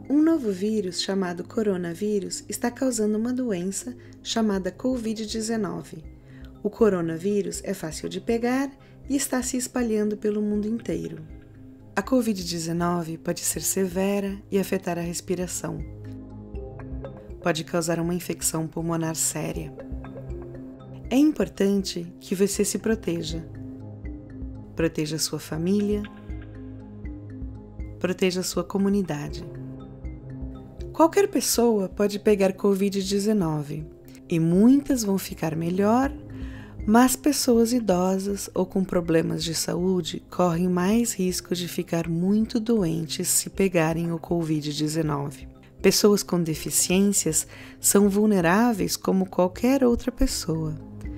Um novo vírus chamado coronavírus está causando uma doença chamada Covid-19. O coronavírus é fácil de pegar e está se espalhando pelo mundo inteiro. A Covid-19 pode ser severa e afetar a respiração. Pode causar uma infecção pulmonar séria. É importante que você se proteja. Proteja sua família. Proteja sua comunidade. Qualquer pessoa pode pegar Covid-19 e muitas vão ficar melhor, mas pessoas idosas ou com problemas de saúde correm mais risco de ficar muito doentes se pegarem o Covid-19. Pessoas com deficiências são vulneráveis como qualquer outra pessoa.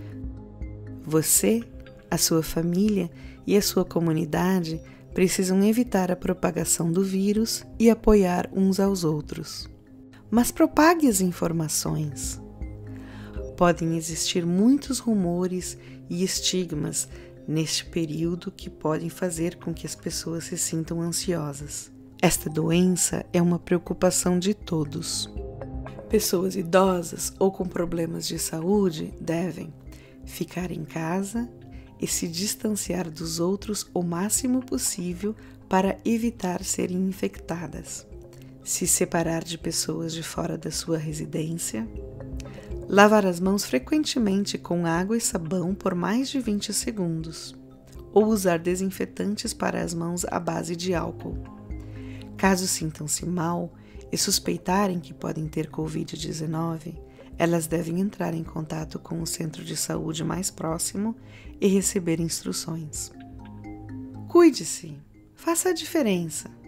Você, a sua família e a sua comunidade precisam evitar a propagação do vírus e apoiar uns aos outros. Mas propague as informações. Podem existir muitos rumores e estigmas neste período que podem fazer com que as pessoas se sintam ansiosas. Esta doença é uma preocupação de todos. Pessoas idosas ou com problemas de saúde devem ficar em casa e se distanciar dos outros o máximo possível para evitar serem infectadas. Se separar de pessoas de fora da sua residência. Lavar as mãos frequentemente com água e sabão por mais de 20 segundos. Ou usar desinfetantes para as mãos à base de álcool. Caso sintam-se mal e suspeitarem que podem ter Covid-19, elas devem entrar em contato com o centro de saúde mais próximo e receber instruções. Cuide-se, faça a diferença.